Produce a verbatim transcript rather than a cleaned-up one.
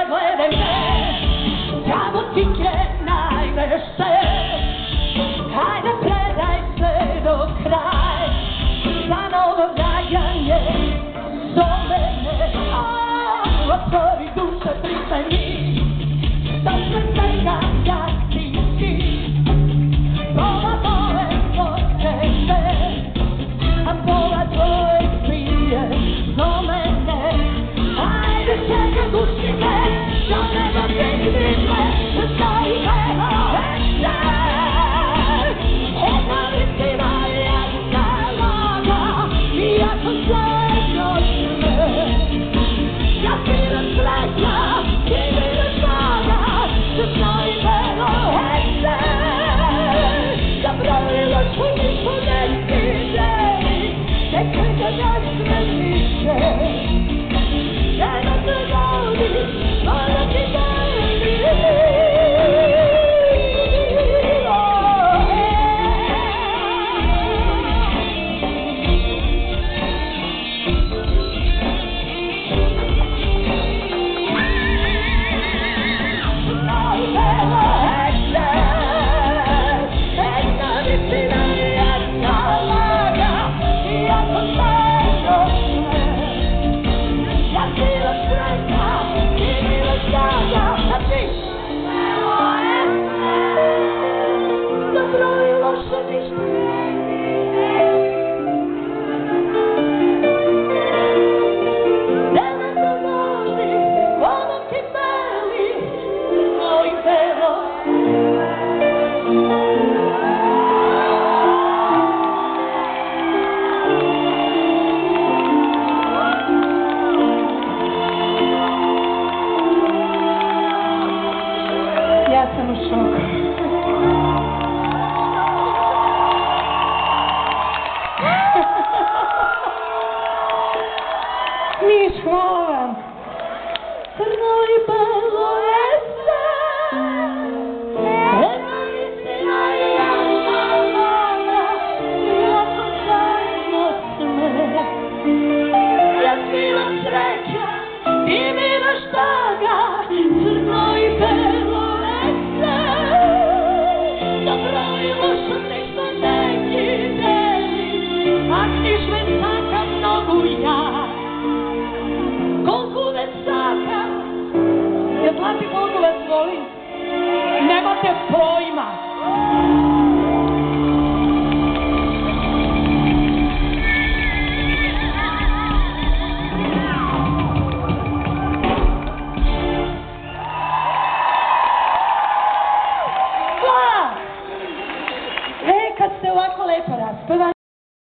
gledaj me, tamo ti krenaj veše. Hajde predaj se do kraj, za novo rajanje do mene. Otvori duše, priznaj mi, da se svega jak ti si. Pola moje tvoje sve, a pola tvoje prije do mene. Hajde čega duši me, da nema vidi me, da stoji meno veće. Jedna listina jedna laga, iako sve noći me. Ja sviram sreća, ti vidiš snaga, da stoji meno veće. Zabrojilo ću ništa neki deli, nekaj da ne sve više. Jedno se voli, ono ti deli. Ja sam u šoku. Miš, hvala vam. Crno i belo je sve, jedna istina i jedna laga, iako zajedno sme. Ja sviram sreća, ti miraš taga, crno i belo je sve. Dobro i lošo ništa neki deli, a knižve saka mnogu ja. Koliko već saka, jer znate koliko vas volim, nemate pojma. E, kad ste ovako lepo raspevani,